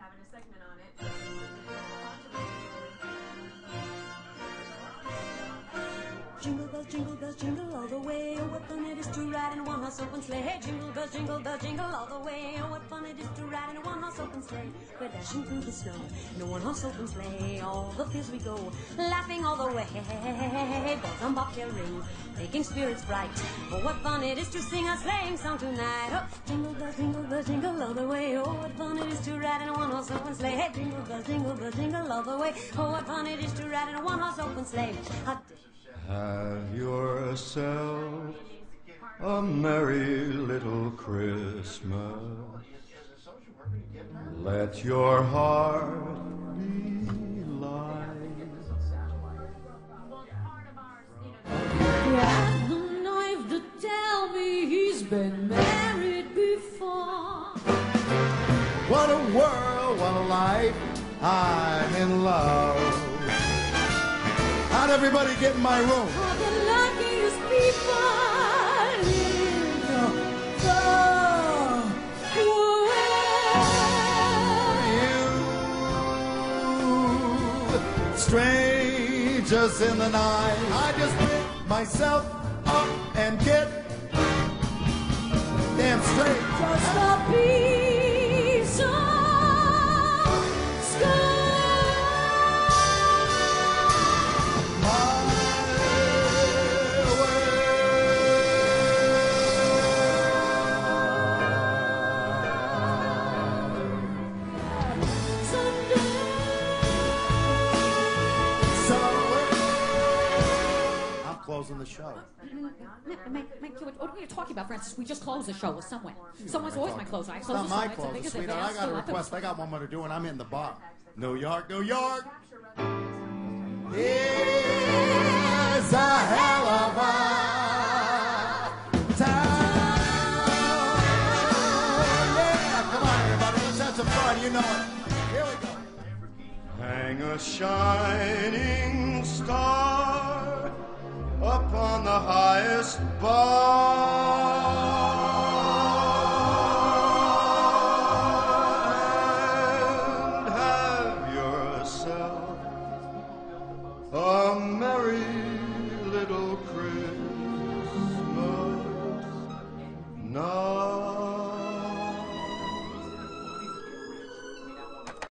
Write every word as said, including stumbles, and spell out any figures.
having a segment on it. Jingle bells, jingle bells, jingle all the way. Oh, what fun it is to ride in a one-horse open sleigh. Jingle bells, jingle bells, jingle all the way. Oh, what fun it is to ride in a one-horse open sleigh. We're dashing through the snow in a one-horse open sleigh. All the fields we go, laughing all the way. Bells on bobtail ring, making spirits bright. Oh, what fun it is to sing a sleighing song tonight. Oh, jingle bells, jingle bells, jingle all the way. Oh, what fun it is to ride in a one-horse open sleigh. Jingle bells, jingle bells, jingle all the way. Oh, what fun it is to ride in a one-horse open sleigh. Have yourself a merry little Christmas. Let your heart be light. You have the knife to tell me he's been married before. What a world, what a life, I'm in love. How'd everybody get in my room? Oh, the luckiest people in the You, strangers in the night. I just pick myself up and get damn straight. Just a piece of sky. Closing the show. What are we talking about, Francis? We just closed the show with someone. Someone's always my closer. I It's close not the my show. closer, It's sweetheart. I got a request. I got one more to do, and I'm hitting the bar. New York, New York. It's a hell of a town. Yeah, come on, everybody. Let's have some fun. You know it. Here we go. Hang a shining star up on the highest bar and have yourself a merry little Christmas now.